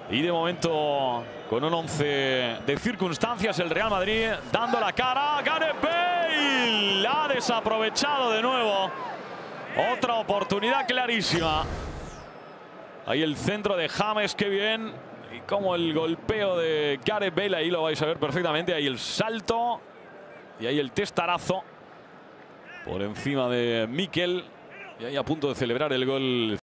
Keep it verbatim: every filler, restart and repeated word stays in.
Y de momento, con un once de circunstancias, el Real Madrid dando la cara. Gareth Bale ha desaprovechado de nuevo. Otra oportunidad clarísima. Ahí el centro de James, qué bien. Y como el golpeo de Gareth Bale, ahí lo vais a ver perfectamente. Ahí el salto. Y ahí el testarazo por encima de Mikel. Y ahí a punto de celebrar el gol.